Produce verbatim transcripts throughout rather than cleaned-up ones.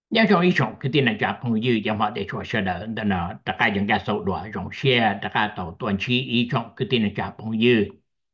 要用一种肯定能加朋友讲话的说是的，那呢，大家应该手段用些，大家到短期一种肯定能加朋友。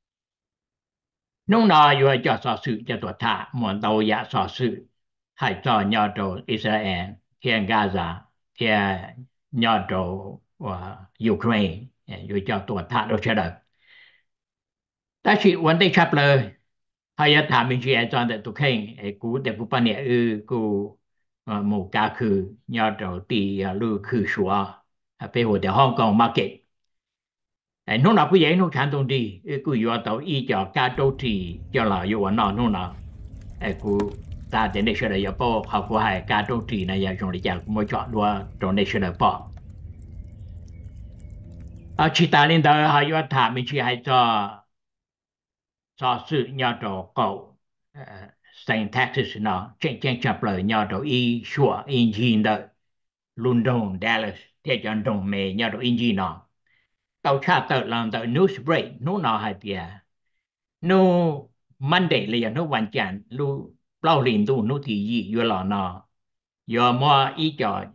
弄呢有叫少数叫做他，莫到也少数，还做鸟到以色列、天加沙、天鸟到哇 Ukraine，又叫做他都晓得。但是问题出了。hay là thả mình chỉ cho để tụi khen ấy cú để cú ban nhẹ ư cú một cá khử nhau đầu tì lưu khử sủa à bây giờ Hong Kong market ấy nó nào cũng vậy nó chẳng đồng đi cú yêu tàu y cho cá đô thị cho là yêu nó nó nào ấy cú ta đến đây sẽ là yêu bao học của hai cá đô thị này giờ trong lịch sử mới chọn đua trong đây sẽ là bao à chỉ ta lên đó hay yêu thả mình chỉ hay cho cho sự nhau đầu cầu Saint Texas nó trên trên chập lời nhau đầu y sủa engine đó London Dallas thế cho đồng mê nhau đầu engine nó tàu cha tàu làm tàu news break nó nó hay bia nó Monday là nó hoàn chỉnh lu bao liền tu nó thì gì vừa là nó giờ mà ý cho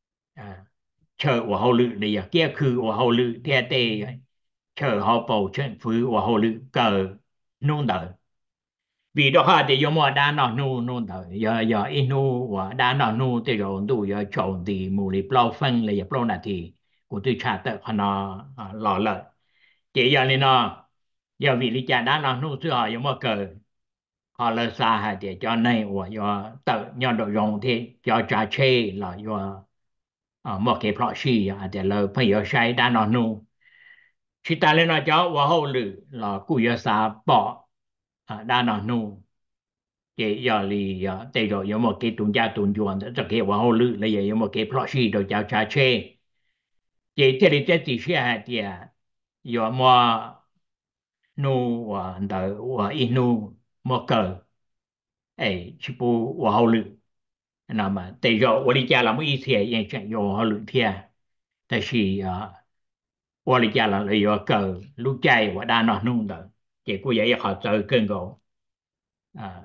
chờ của hậu lự này giờ kia khứ của hậu lự thế thế chờ họ bầu chân phứ của hậu lự cờ nôn đỡ vì đó ha thì giống mà đa nó nu nu đó giờ giờ inu và đa nó nu thì rồi tu giờ chọn thì mù li plau phân là giờ plau là thì của tôi trả tới họ nó lò lợn chỉ giờ này nó giờ vì lý cha đa nó nu chứ họ giống mà cờ họ là xa hay để cho này và giờ tự nhau độ dùng thì cho trả chê là giờ một cái plot xì để là phải giờ sai đa nó nu chỉ ta lên nó cho và hậu lử là cụ giờ xa bỏ đa nó nu cái giờ thì đây rồi có một cái tuần tra tuần chuẩn rất cái vào hồ lư là giờ có một cái plot sheet rồi chào cha che cái thế thì thế thì sẽ thì giờ mà nu và đỡ và inu một cờ ấy chỉ bu vào hồ lư nào mà đây rồi 我的家了没一些也想有hồ lư thiên但是啊我的家了有个路在我大脑弄的结果也好走更高啊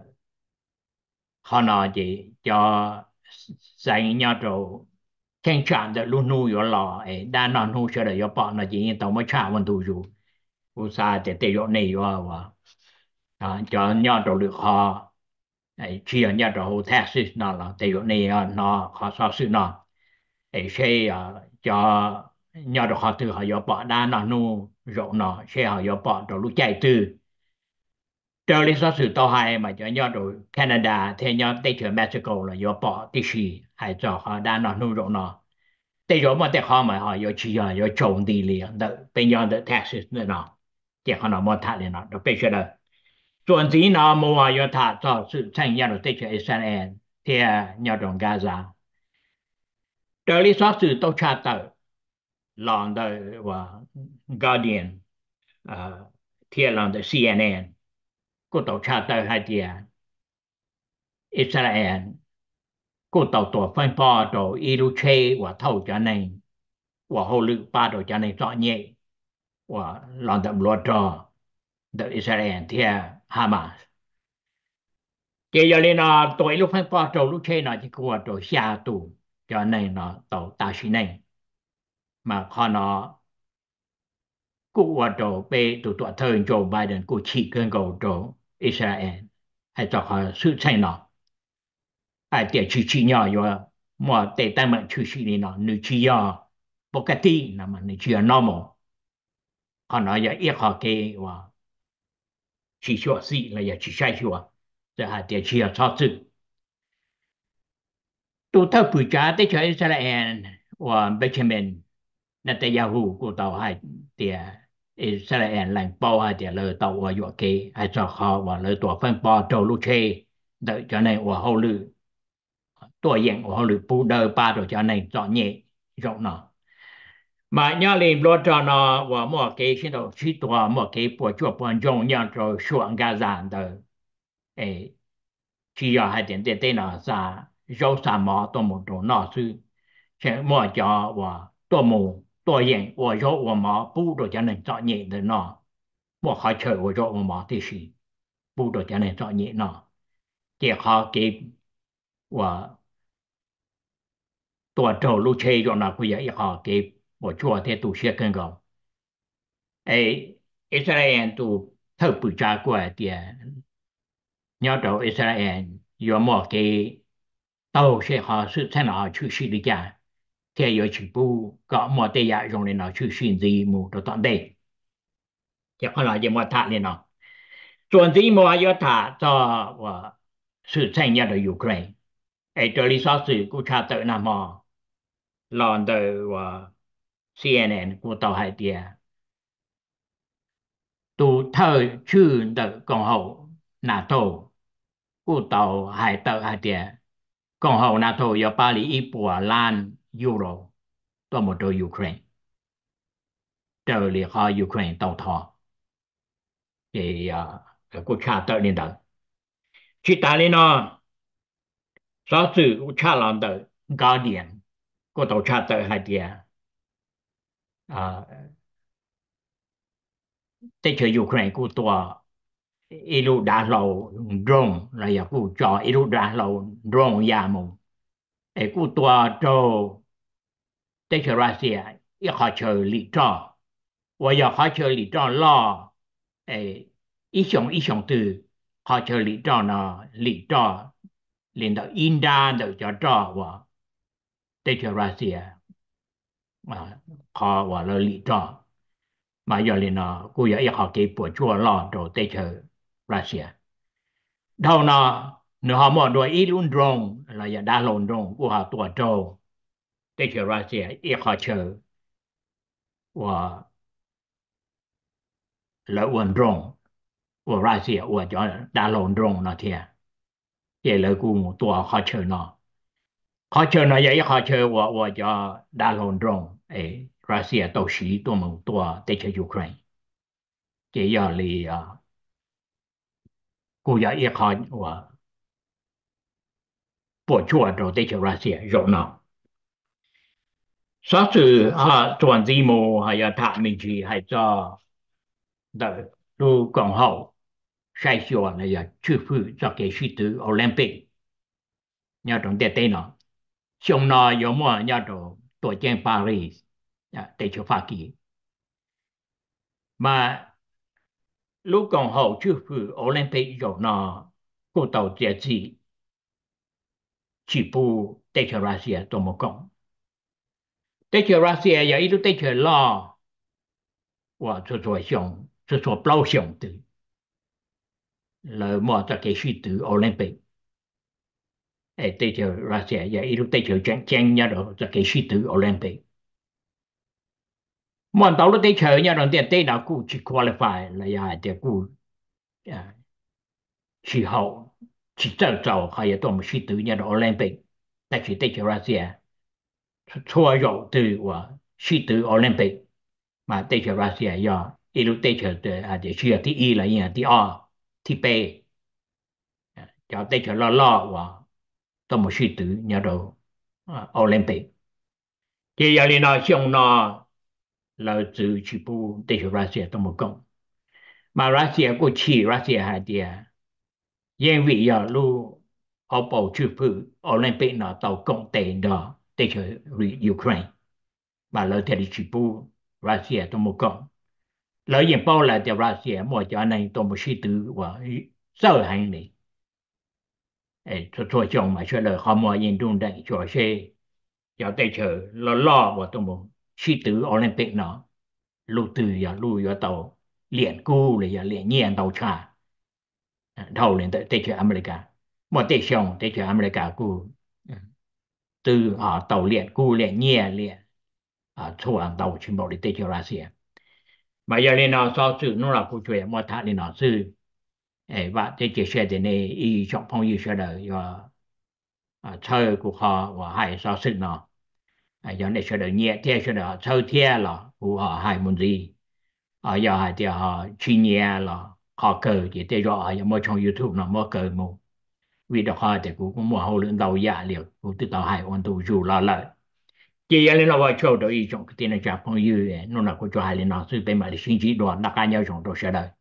họ nói gì cho sai nhau rồi khen chọn được luôn nuôi ở lò ấy đã nói nuôi cho được bọn nó chỉ tao mới trả vấn đề rồi u sa để để chỗ này vào và cho nhau rồi được họ ấy chia nhau rồi hồ taxes nó là để chỗ này nó họ sao sự nó ấy sẽ cho nhau rồi họ từ họ có bọn đã nói nuôi rồi nó sẽ họ có bọn rồi lúc chạy từ trở lý do sự tao hay mà cho nhau rồi Canada thế nhau tới chỗ Mexico là do bỏ tí xì hay cho họ đã nó nuôi rồi nó tới chỗ mà tới họ mà họ có chỉ là có trồng đi liền đó bên nhau đó taxes nữa nó thì họ nó mua thắt liền nó đó bây giờ là chuẩn gì nó mua có thắt cho sự thành nhau rồi tới chỗ Israel thì nhau trong Gaza trở lý do sự tao tra tờ lòng đời và Guardian thì lòng đời xê en en cũng tao tra tờ hai tiếng Israel cô tàu tổ phân bò đồ ilu chê và thâu cho nên và hồ lự ba đồ cho nên rõ nhẹ và lòng đậm loa trò đợi Israel theo Hamas cái giờ này nó tuổi lúc phân bò đồ lúc chê nó chỉ có đồ xa tù cho nên nó tàu ta sĩ này mà khó nó cụ và đồ bê tụ tụ thời Joe Biden cụ chỉ cơn cầu đồ Israel hay cho họ sự thay nó ai để chỉ chỉ nhỏ rồi mà để tay mình chỉ chỉ nó nữ chỉ nhỏปกตินะมันนี่เชื่อ normal เขาน้อยอย่าเอียกเขาเกว่าชีชัวสิแล้วอย่าชีใช่ชัวแต่หาเดียวเชื่อชอบซึตัวเท่าผู้จ้าได้ใช้อิสราเอลว่าเบนจามินนัตยาฮูกูต่อให้เดียอิสราเอลแหล่งเป้าให้เดียเลยต่อว่าอยู่เกให้เจ้าเขาว่าเลยตัวเพิ่งปอโจลูเชเดจะในว่าเขาลือตัวเองว่าเขาลือปูเดอปาตัวจะในจอเย่จงเนาะ mà nhớ lên lo cho nó và một cái xin đầu chỉตัวmột cái bộ chuột bộ trong nhớ cho xuống Gaza đó ấy chỉ là hai点点点那啥有什么多么多那是什么叫我多么多人我说我们不多才能找你的那我还吃我说我们的是不多才能找你那这好给我ตัวโจลูเชยนะกูอยากขอเก็บบ่ชัวที่ตัวเชื่อกันก่อนไออิสราเอลตัวเท่าปุจจากว่าเดียยอดอิสราเอลยอมบอกเกโตเชื่อเขาสุดท้ายเราชื่อสิริกาที่有起步ก็หมดแต่ยา用的เราชื่อสินดีมูตัวตอนเด็กจะคนเราจะมาทักเนี่ยเนาะส่วนที่มัว要他做我是参加的 Ukraine ไอ้ตัวรีซอสกูชาเตอร์นะมอรอนเดอว่า ซี เอ็น เอ็น กูต่อให้เดียตูเธอชื่อเดอกองเขานาโตกูต่อให้เตอร์ให้เดียกองเขานาโตยาปาลีอีปัวล้านยูโรตัวหมดโดยยูเครนเจอเรียกเขายูเครนต่อทอเจียกูชาเตอร์นี่เดอชิตาลีเนาะซอสกูชาลอนเดอร์กาเดียนกูต่อชาเตอร์ให้เดียอ่าแต่เจอยูเครนกูตัว 一路打路 drone là giờกูcho 一路打路 drone ยามุไอ้กูตัวโจได้เชอรัสเซียอีขอเชอหลีจ้อ我要ขอเชอหลีจ้อล่อไอ้一雄一雄ตือขอเชอหลีจ้อนะหลีจ้อ连到印度都叫จ้อว่าได้เชอรัสเซียอ่าขอว่าเราหลีจ้อมาอย่าเลยนะกูอยากอีขอเก็บปวดชั่วล่อโดได้เชอรัสเซีย đâu nó nếu họ muốn đuổi ít luôn drone là giờ đã lộn drone của họ tua trâu để chờ ra sẽ ít họ chờ và lỡ quần drone của ra sẽ của cho đã lộn drone nó thiệt để lỡ của một tua họ chờ nó họ chờ nó giờ ít họ chờ và và cho đã lộn drone ấy ra sẽ tổ sĩ tua một tua để chờ Ukraine chỉ giờ thì của giờ ít họ và bộ chua rồi để chờ ra sẽ rồi nó xác实啊，转字幕还有他们去还做的都讲好，筛选了呀，出乎做给许多奥林匹克，要从这点呢，像那有么要从多见巴黎啊，得去发起，嘛，如讲好出乎奥林匹克有那过到这次，起步得去拉西亚多么讲，得去拉西亚也一路得去拉。我做做想做做表象的，了么在给许多奥林匹克，哎，对着 Russia 也一路对着争争一路在给许多奥林匹克，么到了对着一路在对那股去 qualify 了呀，在股啊去好去走走，还有多么许多一路奥林匹克，但是对着 Russia 错入对我许多奥林匹克，嘛对着 Russia 要一路对着的啊，就需要第一了，呀，第二，第八。cho tới cho lo lo và tôi một suy tử nhà đồ Olympic thì giờ đi nó xong nó là từ chỉ bu tới cho Russia tôi một công mà Russia có chỉ Russia hay đi yên vị giờ lu họ bảo chữ phụ Olympic nó tàu công tiền đó tới cho Ukraine mà lời thì chỉ bu Russia tôi một công lời yên bảo là cho Russia mỗi cho nên tôi một suy tử và sợ hành này哎，做做项嘛，说了好么运动的，做些要对球老老我都冇去读奥林匹克呢，路对呀路要到练鼓了呀练年到差，头练的对球อเมริกา么对象对球อเมริกากูtừ à tàu练鼓练年练啊，错啊到全部的对球那些，嘛要练到少数弄了不对，么他练到是，哎，ว่า这些学的呢，一小朋友学的要。à chơi của họ và hai sao sinh nó à giờ này sẽ được nhẹ theo sẽ được chơi theo là của họ hai môn gì à giờ hai thì họ chuyên nhẹ là họ cờ chỉ để rõ giờ mua trong YouTube nó mua cờ mua vì đó họ thì cũng mua hậu lượng đầu giá liệu cũng từ đầu hai ôn tu dù là lợi chỉ là nó vào chỗ đó ý trong cái tiền là chả phong như nó là của cho hai là nó sự bên mà sinh chỉ đoàn là cá nhau trong đó sẽ đời